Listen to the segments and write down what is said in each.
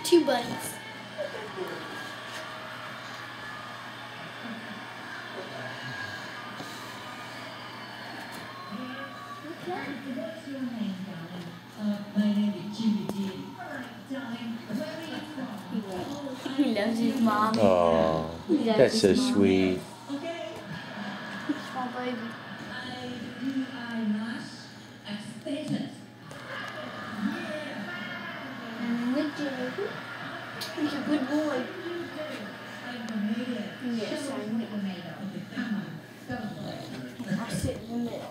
two bunnies. What's your name, darling? My name is Jimmy G. All right, darling. Where are you from? He loves his mom. Oh, that's so sweet. Okay. Small baby. I must expect it. Good job. He's a good boy. Yes, I know. I'll sit in the middle.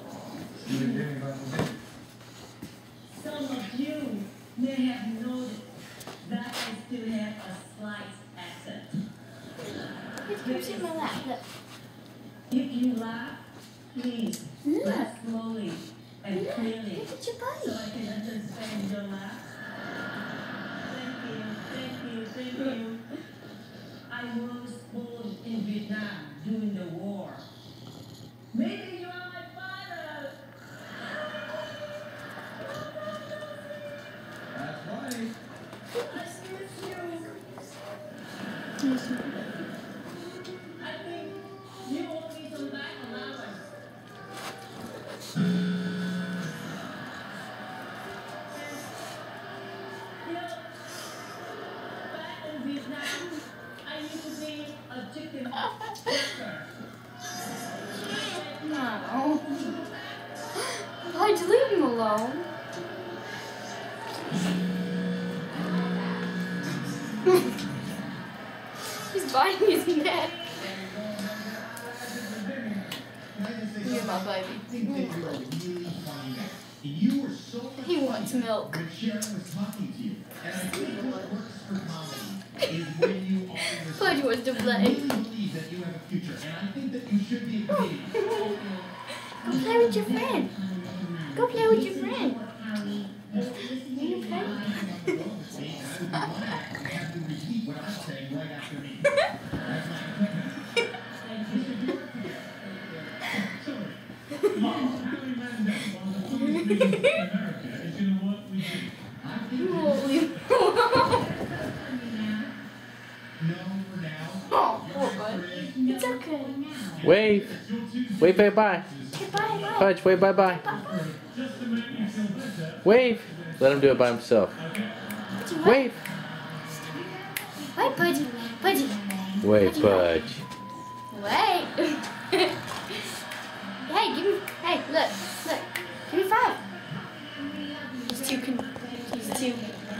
Some of you may have noticed that I still have a slight accent. Come sit in my lap. Look. If you laugh, please Look. laugh slowly and clearly Look at your so buddy. I can understand your laugh. Thank you. I was born in Vietnam during the war. Maybe you are my father. That's right. I miss you. I think you owe me some back allowance. You know, back in Vietnam, I used to be a chicken packer. No. Why'd you leave him alone? He's biting his neck. You're my baby. You were so He wants milk. when Sharon was talking to you. And I think what works for comedy is when you are in this Pudge wants to I play. really believe that you have a future, and I think that you should be a comedian. Go play with your friend. Go play with your friend. You okay? I have to repeat what I'm saying right after me. Oh, poor bud. It's okay. Wave. Wave bye-bye. Okay, bye. Pudge, wave bye-bye. Wave. Let him do it by himself. Wave. Wait, Pudgy. Pudgy. Wave, Pudge. Wait. Hey, give me. Hey, look. Give me 5. He's too.